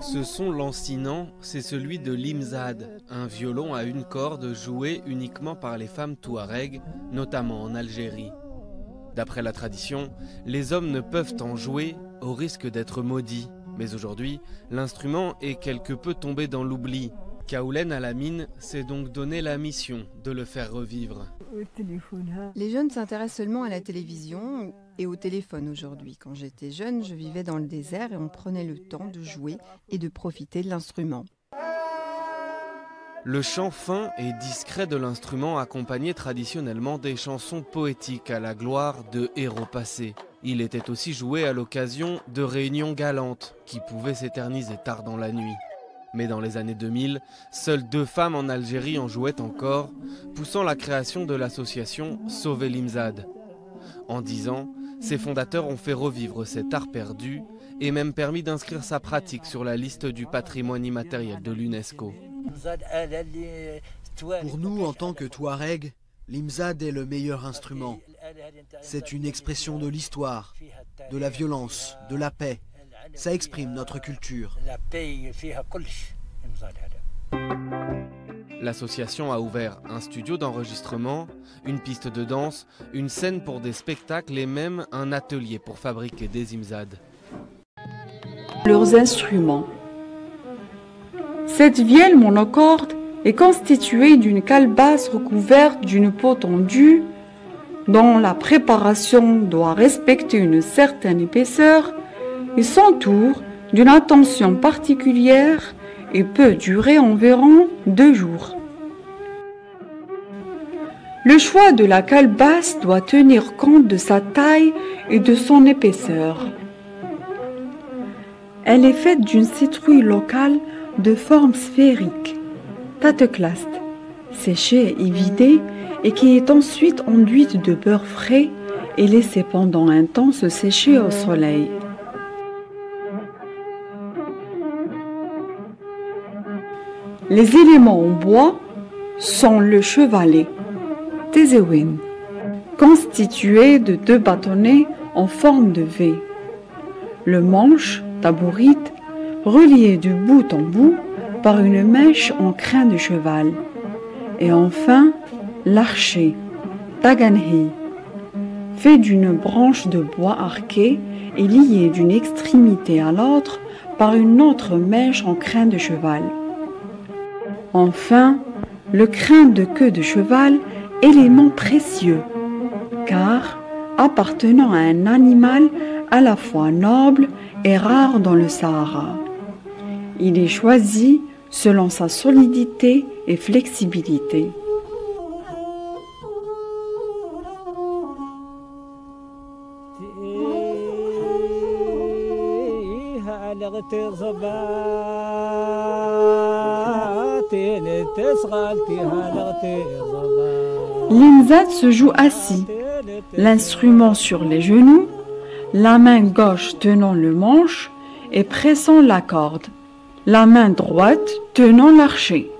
Ce son lancinant, c'est celui de l'imzad, un violon à une corde joué uniquement par les femmes touaregs, notamment en Algérie. D'après la tradition, les hommes ne peuvent en jouer au risque d'être maudits. Mais aujourd'hui, l'instrument est quelque peu tombé dans l'oubli. Kaoulen Alamine s'est donc donné la mission de le faire revivre. Les jeunes s'intéressent seulement à la télévision et au téléphone aujourd'hui. Quand j'étais jeune, je vivais dans le désert et on prenait le temps de jouer et de profiter de l'instrument. Le chant fin et discret de l'instrument accompagnait traditionnellement des chansons poétiques à la gloire de héros passés. Il était aussi joué à l'occasion de réunions galantes qui pouvaient s'éterniser tard dans la nuit. Mais dans les années 2000, seules 2 femmes en Algérie en jouaient encore, poussant la création de l'association Sauver l'Imzad. En 10 ans, ses fondateurs ont fait revivre cet art perdu et même permis d'inscrire sa pratique sur la liste du patrimoine immatériel de l'UNESCO. Pour nous, en tant que Touareg, l'imzad est le meilleur instrument. C'est une expression de l'histoire, de la violence, de la paix. Ça exprime notre culture. L'association a ouvert un studio d'enregistrement, une piste de danse, une scène pour des spectacles et même un atelier pour fabriquer des imzads. Leurs instruments. Cette vielle monocorde est constituée d'une calebasse recouverte d'une peau tendue dont la préparation doit respecter une certaine épaisseur et s'entoure d'une attention particulière et peut durer environ 2 jours. Le choix de la calebasse doit tenir compte de sa taille et de son épaisseur. Elle est faite d'une citrouille locale de forme sphérique, tateklast, séchée et vidée et qui est ensuite enduite de beurre frais et laissée pendant un temps se sécher au soleil. Les éléments en bois sont le chevalet, tezewin, constitué de 2 bâtonnets en forme de V, le manche, tabourite, relié de bout en bout par une mèche en crin de cheval, et enfin l'archer, taganhi, fait d'une branche de bois arquée et liée d'une extrémité à l'autre par une autre mèche en crin de cheval. Enfin, le crin de queue de cheval, élément précieux, car appartenant à un animal à la fois noble et rare dans le Sahara. Il est choisi selon sa solidité et flexibilité. L'imzad se joue assis, l'instrument sur les genoux, la main gauche tenant le manche et pressant la corde, la main droite tenant l'archet.